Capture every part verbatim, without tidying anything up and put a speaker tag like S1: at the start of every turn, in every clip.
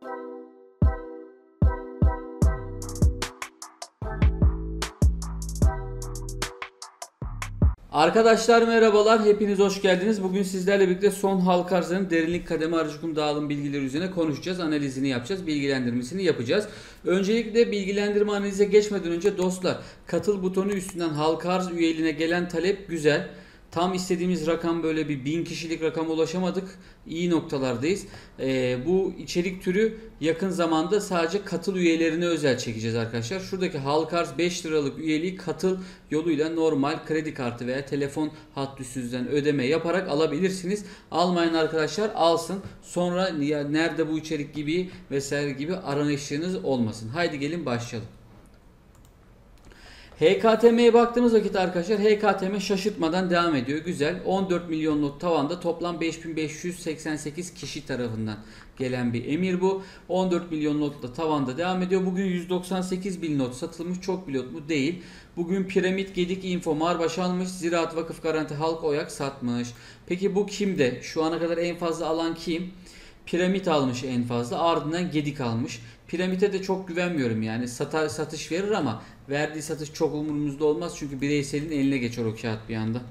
S1: Arkadaşlar merhabalar, hepiniz hoş geldiniz. Bugün sizlerle birlikte son halka arzının derinlik kademe aracıkum dağılım bilgileri üzerine konuşacağız. Analizini yapacağız, bilgilendirmesini yapacağız. Öncelikle bilgilendirme analize geçmeden önce dostlar, katıl butonu üstünden halka arz üyeliğine gelen talep güzel. Tam istediğimiz rakam böyle bir bin kişilik rakama ulaşamadık. İyi noktalardayız. Ee, bu içerik türü yakın zamanda sadece katıl üyelerine özel çekeceğiz arkadaşlar. Şuradaki halka arz beş liralık üyeliği katıl yoluyla normal kredi kartı veya telefon hat üstünüzden ödeme yaparak alabilirsiniz. Almayan arkadaşlar alsın. Sonra ya nerede bu içerik gibi vesaire gibi aranışınız olmasın. Haydi gelin başlayalım. H K T M'ye baktığımız vakit arkadaşlar H K T M şaşırtmadan devam ediyor. Güzel. on dört milyonluk tavanda toplam beş bin beş yüz seksen sekiz kişi tarafından gelen bir emir bu. on dört milyon notla tavanda devam ediyor. Bugün yüz doksan sekiz bin not satılmış. Çok bir lot mu? Değil. Bugün Piramit, Gedik, Info, Marbaş almış. Ziraat, Vakıf, Garanti, Halk, Oyak satmış. Peki bu kimde? Şu ana kadar en fazla alan kim? Piramit almış en fazla. Ardından Gedik almış. Piramite de çok güvenmiyorum yani. Sata, satış verir ama verdiği satış çok umurumuzda olmaz. Çünkü bireyselin eline geçer o kağıt bir anda.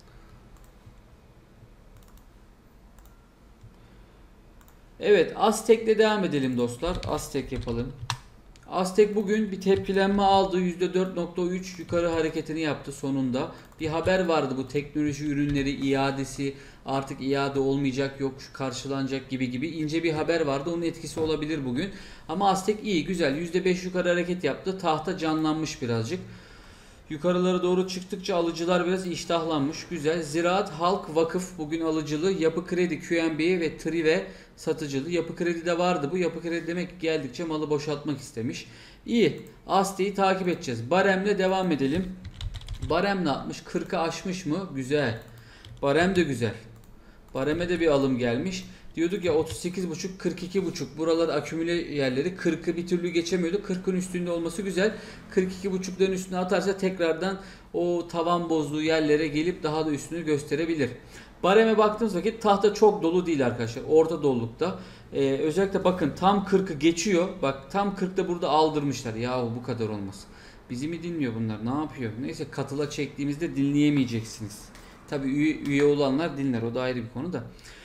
S1: Evet, Aztek'le devam edelim dostlar. Aztek yapalım. Aztek bugün bir tepkilenme aldı. yüzde dört nokta üç yukarı hareketini yaptı sonunda. Bir haber vardı, bu teknoloji ürünleri iadesi artık iade olmayacak, yok karşılanacak gibi gibi ince bir haber vardı. Onun etkisi olabilir bugün. Ama Aztek iyi, güzel. yüzde beş yukarı hareket yaptı. Tahta canlanmış birazcık. Yukarılara doğru çıktıkça alıcılar biraz iştahlanmış. Güzel. Ziraat, Halk, Vakıf bugün alıcılı. Yapı Kredi, Q N B ve Trive satıcılı. Yapı Kredi'de vardı bu. Yapı Kredi demek ki geldikçe malı boşaltmak istemiş. İyi. Aste'yi takip edeceğiz. Barem'le devam edelim. Barem ne yapmış? kırkı aşmış mı? Güzel. Barem de güzel. Barem'e de bir alım gelmiş. Diyorduk ya otuz sekiz buçuk kırk iki buçuk buralar akümüle yerleri, kırkı bir türlü geçemiyordu. kırkın üstünde olması güzel. kırk iki buçukların üstüne atarsa tekrardan o tavan bozduğu yerlere gelip daha da üstünü gösterebilir. Bareme baktığımız vakit tahta çok dolu değil arkadaşlar. Orta dolulukta. Ee, özellikle bakın tam kırkı geçiyor. Bak tam kırkta burada aldırmışlar. Yahu bu kadar olmaz. Bizi mi dinliyor bunlar? Ne yapıyor? Neyse, katıla çektiğimizde dinleyemeyeceksiniz. Tabii üye, üye olanlar dinler. O da ayrı bir konu da.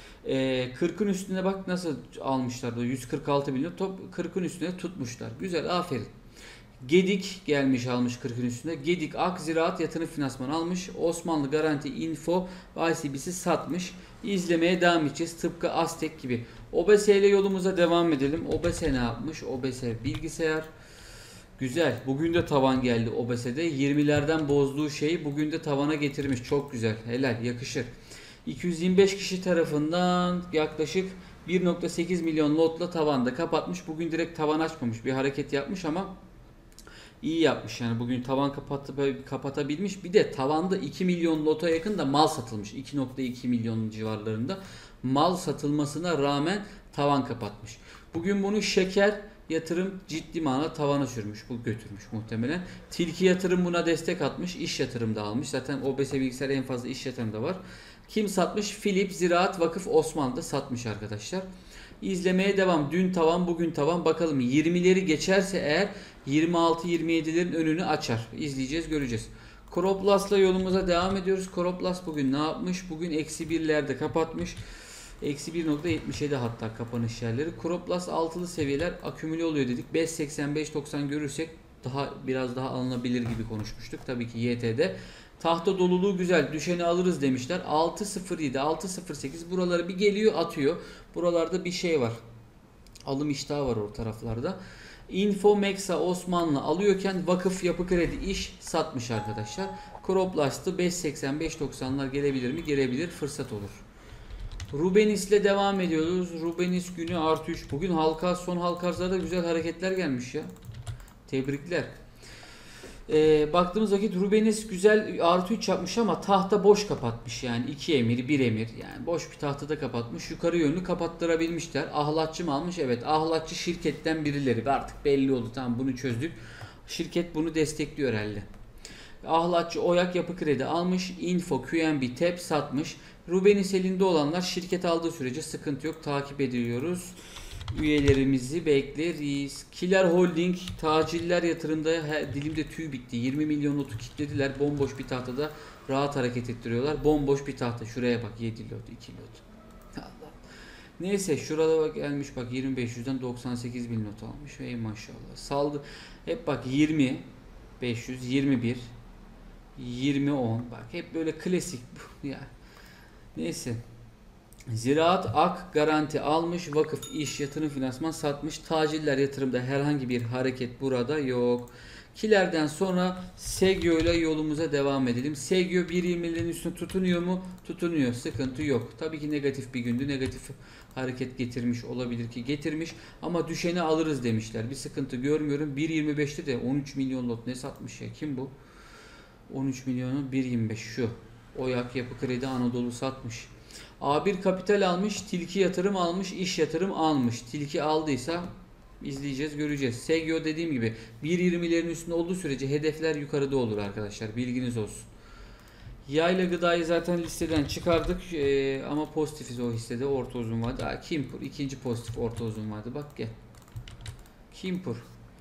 S1: Ee, kırkın üstüne bak nasıl almışlar. yüz kırk altı milyon top kırkın üstüne tutmuşlar. Güzel, aferin. Gedik gelmiş almış kırkın üstüne. Gedik, Ak, Ziraat, Yatırım Finansmanı almış. Osmanlı, Garanti, Info, I C B'si satmış. İzlemeye devam edeceğiz. Tıpkı Aztek gibi. O B S ile yolumuza devam edelim. O B S ne yapmış? O B S bilgisayar. Güzel. Bugün de tavan geldi O B S'de. yirmilerden bozduğu şeyi bugün de tavana getirmiş. Çok güzel. Helal. Yakışır. iki yüz yirmi beş kişi tarafından yaklaşık bir nokta sekiz milyon lotla tavanda kapatmış. Bugün direkt tavan açmamış. Bir hareket yapmış ama iyi yapmış. Yani bugün tavan kapatıp kapatabilmiş. Bir de tavanda iki milyon lota yakın da mal satılmış. iki nokta iki milyon civarlarında mal satılmasına rağmen tavan kapatmış. Bugün bunu Şeker Yatırım ciddi manada tavana sürmüş. Bu götürmüş muhtemelen. Tilki Yatırım buna destek atmış. İş Yatırım da almış. Zaten O B S bilgisayar en fazla iş yatırımda var. Kim satmış? Philip, Ziraat, Vakıf, Osmanlı da satmış arkadaşlar. İzlemeye devam. Dün tavan, bugün tavan. Bakalım yirmileri geçerse eğer yirmi altı yirmi yedilerin önünü açar. İzleyeceğiz, göreceğiz. Croplas'la yolumuza devam ediyoruz. Croplas bugün ne yapmış? Bugün eksi birlerde kapatmış. Eksi bir nokta yetmiş yedi hatta kapanış yerleri. Croplas altılı seviyeler akümüle oluyor dedik. beş seksen beş doksan görürsek daha biraz daha alınabilir gibi konuşmuştuk. Tabii ki Y T'de. Tahta doluluğu güzel. Düşeni alırız demişler. altı sıfır yedi, altı sıfır sekiz buraları bir geliyor atıyor. Buralarda bir şey var. Alım iştahı var o taraflarda. Info, Mexa, Osmanlı alıyorken Vakıf, Yapı Kredi, iş satmış arkadaşlar. Croplas'tı beş seksen beş doksanlar gelebilir mi? Gelebilir. Fırsat olur. Rubenis'le devam ediyoruz. Rubenis günü artı üç. Bugün halka son halka arzlarda güzel hareketler gelmiş ya. Tebrikler. Ee, baktığımız vakit Rubenis güzel artı üç yapmış ama tahta boş kapatmış. Yani iki emir bir emir. Yani boş bir tahtada kapatmış. Yukarı yönlü kapattırabilmişler. Ahlatçı mı almış? Evet. Ahlatçı şirketten birileri. Artık belli oldu. Tamam, bunu çözdük. Şirket bunu destekliyor herhalde. Ahlatçı, Oyak, Yapı Kredi almış. Info, Q N B, T E P satmış. Rubenis elinde olanlar şirket aldığı sürece sıkıntı yok. Takip ediyoruz. üyelerimizi bekleriz. Killer Holding taciller yatırımda he, dilimde tüy bitti. yirmi milyon notu kilitlediler. Bomboş bir tahtada rahat hareket ettiriyorlar. Bomboş bir tahta. Şuraya bak, yedi lot, iki lot. Allah. Neyse şurada bak gelmiş bak yirmi beş yüzden doksan sekiz bin not almış. Ey maşallah. Saldı. Hep bak yirmi beş yüz, yirmi bir, yirmi on. Bak hep böyle klasik ya. Neyse. Ziraat Ak garanti almış. Vakıf iş yatırım finansman satmış. Taciller yatırımda herhangi bir hareket burada yok. Kilerden sonra Segyo ile yolumuza devam edelim. Segyo bir yirmilerin üstüne tutunuyor mu? Tutunuyor. Sıkıntı yok. Tabii ki negatif bir gündü. Negatif hareket getirmiş olabilir ki getirmiş. Ama düşeni alırız demişler. Bir sıkıntı görmüyorum. bir yirmi beşte de on üç milyon lot ne satmış ya? Kim bu? on üç milyonu bir yirmi beş şu. Oyak Yapı Kredi Anadolu satmış. A bir Kapital almış, Tilki Yatırım almış, İş Yatırım almış. Tilki aldıysa izleyeceğiz, göreceğiz. Segyo dediğim gibi bir yirmilerin üstünde olduğu sürece hedefler yukarıda olur arkadaşlar. Bilginiz olsun. Yayla Gıda'yı zaten listeden çıkardık ee, ama pozitifiz o hissede. Orta uzun vardı. Aa, Kimpur ikinci pozitif orta uzun vardı. Bak gel. Kimpur.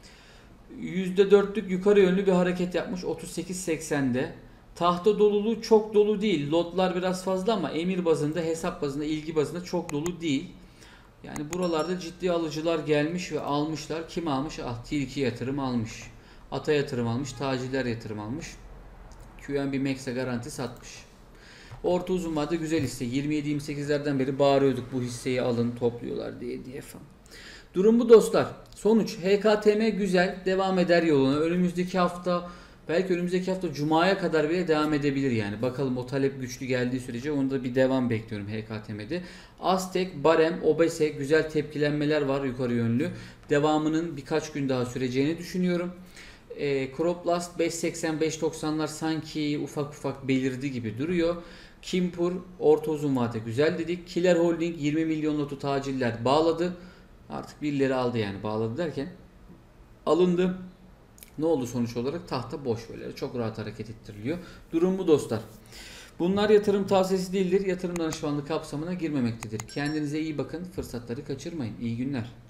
S1: yüzde dörtlük yukarı yönlü bir hareket yapmış otuz sekiz seksende. Tahta doluluğu çok dolu değil. Lotlar biraz fazla ama emir bazında, hesap bazında, ilgi bazında çok dolu değil. Yani buralarda ciddi alıcılar gelmiş ve almışlar. Kim almış? Ah, Tilki Yatırım almış. Ata Yatırım almış. Taciller Yatırım almış. Q N B Max'e garanti satmış. Orta uzun vade güzel hisse. yirmi yedi yirmi sekizlerden beri bağırıyorduk bu hisseyi alın topluyorlar diye diye falan. Durum bu dostlar. Sonuç H K T M güzel. Devam eder yoluna. Önümüzdeki hafta belki önümüzdeki hafta Cuma'ya kadar bile devam edebilir yani. Bakalım o talep güçlü geldiği sürece onda bir devam bekliyorum H K T M'de. Aztek, Barem, Obese güzel tepkilenmeler var yukarı yönlü. Devamının birkaç gün daha süreceğini düşünüyorum. E, Croplast beş seksen beş doksanlar sanki ufak ufak belirdi gibi duruyor. Kimpur orta uzun vade güzel dedik. Killer Holding yirmi milyon notu taciller bağladı. Artık birileri aldı yani bağladı derken alındı. Ne oldu sonuç olarak? Tahta boş böyle. Çok rahat hareket ettiriliyor. Durum bu dostlar. Bunlar yatırım tavsiyesi değildir. Yatırım danışmanlığı kapsamına girmemektedir. Kendinize iyi bakın. Fırsatları kaçırmayın. İyi günler.